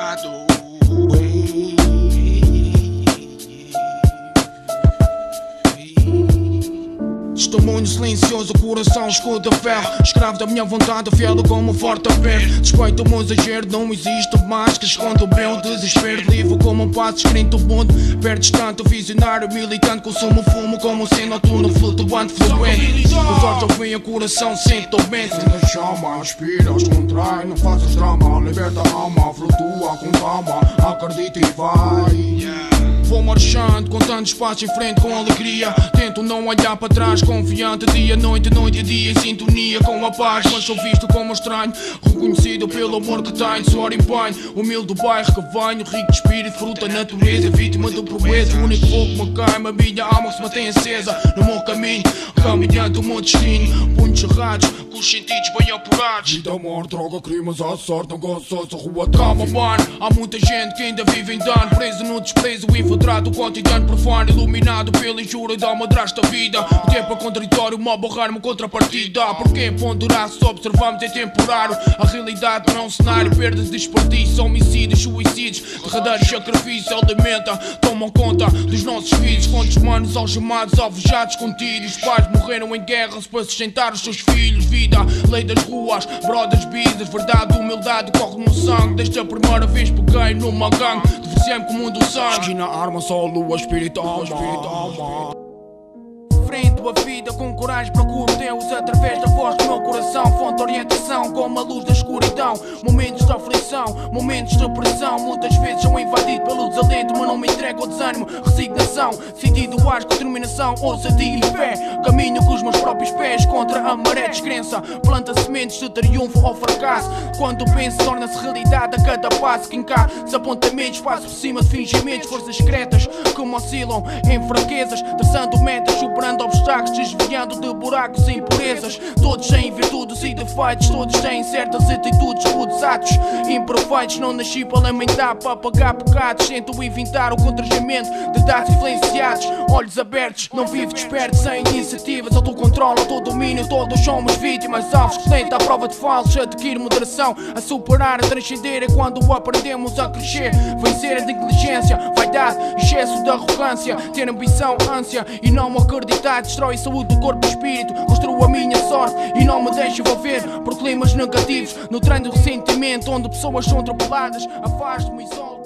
lado. Testemunho silencioso, coração escuta fé. Escravo da minha vontade, fiel como um forte apelo. Despeito o exagero, não existe mais que esconda o meu desespero. Livre como um passo escrito mundo. Perdes tanto, visionário, militante. Consumo fumo como um noturno, flutuante, fluente. Os olhos ouvem, o coração sente o vento. Ainda chama, inspiras, contrai, não faças drama. Liberta a alma, flutua com calma. Acredita e vai. Vou marchando, contando espaço em frente com alegria. Tento não olhar para trás, confiante. Dia, noite, noite e dia, em sintonia com a paz. Mas sou visto como estranho, reconhecido pelo amor que tenho. Suor e empenho, humilde do bairro que venho. Rico de espírito, fruta, natureza, vítima do proeza. O único fogo que me queima, a minha alma que se mantém acesa. No meu caminho, caminhando o meu destino. Punhos cerrados, com os sentidos bem apurados. Vida, amor, droga, crimes, à sorte, não gosto a rua. Calma, mano, há muita gente que ainda vive em dano. Preso no desprezo, infiltrado, o cotidiano profano. Iluminado pela injúria da madrasta vida. O tempo é contraditório, uma barrar-me contrapartida. Porquê ponderar se observamos é temporário? A realidade não é um cenário, perdas, desperdício, homicídios, suicídios. Derradeiros sacrifício, alimenta, tomam conta dos nossos filhos. Quantos manos algemados, alvejados, contidos. Pais morreram em guerras para sustentar os seus filhos. Vida, lei das ruas, brothers, bidas. Verdade, humildade, corre no sangue. Desde a primeira vez peguei numa gangue. Deficiente como um do sangue. Esquina, arma, só lua, espírito, alma. Frente a vida com coragem, procuro Deus através da voz do meu coração. Fonte de orientação como a luz da escuridão. Momentos de aflição, momentos de pressão. Muitas vezes sou invadido pelo desalento, mas não me entrego ao desânimo. Resignação, sentido asco, determinação, ousadia e fé. Caminho com os meus próprios pés contra a maré de descrença. Planta sementes de triunfo ou fracasso. Quando penso torna-se realidade a cada passo que encara. Desapontamentos, passo por cima de fingimentos. Forças secretas que me oscilam em fraquezas. Traçando metas, superando obstáculos, desviando de buracos e impurezas. Todos têm virtudes e defeitos, todos têm certas atitudes, rudes atos imperfeitos. Não nasci para lamentar, para pagar pecados. Tento evitar o constrangimento de dados influenciados. Olhos abertos, não vivo desperto, sem iniciativas. Autocontrole, autodomínio, todos somos vítimas. Alvos que tentam à prova de falsos, adquirir moderação. A superar, a transcender é quando aprendemos a crescer. Vencer a negligência, vaidade, excesso de arrogância. Ter ambição, ânsia e não acreditar. Destrói a saúde do corpo e espírito. Construo a minha sorte e não me deixo envolver por climas negativos. No trem do ressentimento, onde pessoas são atropeladas. Afasto-me e isolo.